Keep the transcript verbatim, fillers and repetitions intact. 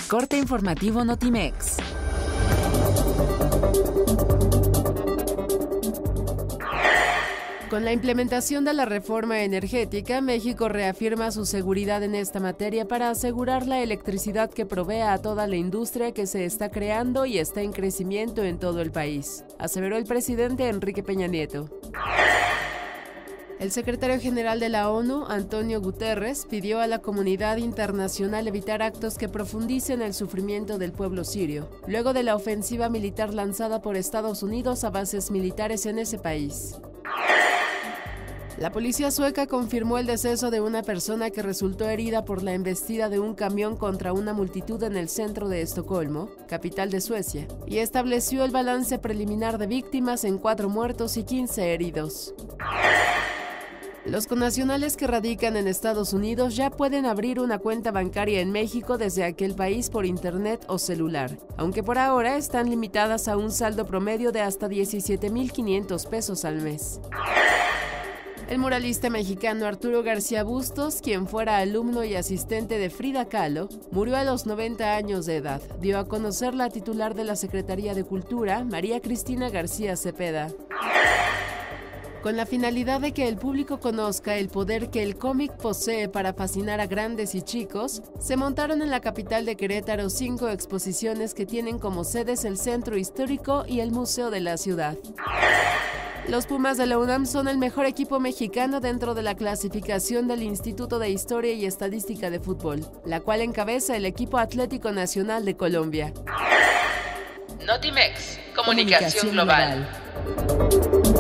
Corte informativo Notimex. Con la implementación de la reforma energética, México reafirma su seguridad en esta materia para asegurar la electricidad que provea a toda la industria que se está creando y está en crecimiento en todo el país, aseveró el presidente Enrique Peña Nieto. El secretario general de la ONU, Antonio Guterres, pidió a la comunidad internacional evitar actos que profundicen el sufrimiento del pueblo sirio, luego de la ofensiva militar lanzada por Estados Unidos a bases militares en ese país. La policía sueca confirmó el deceso de una persona que resultó herida por la embestida de un camión contra una multitud en el centro de Estocolmo, capital de Suecia, y estableció el balance preliminar de víctimas en cuatro muertos y quince heridos. Los connacionales que radican en Estados Unidos ya pueden abrir una cuenta bancaria en México desde aquel país por internet o celular, aunque por ahora están limitadas a un saldo promedio de hasta diecisiete mil quinientos pesos al mes. El muralista mexicano Arturo García Bustos, quien fuera alumno y asistente de Frida Kahlo, murió a los noventa años de edad, dio a conocer la titular de la Secretaría de Cultura, María Cristina García Cepeda. Con la finalidad de que el público conozca el poder que el cómic posee para fascinar a grandes y chicos, se montaron en la capital de Querétaro cinco exposiciones que tienen como sedes el Centro Histórico y el Museo de la Ciudad. Los Pumas de la UNAM son el mejor equipo mexicano dentro de la clasificación del Instituto de Historia y Estadística de Fútbol, la cual encabeza el equipo Atlético Nacional de Colombia. Notimex, comunicación global.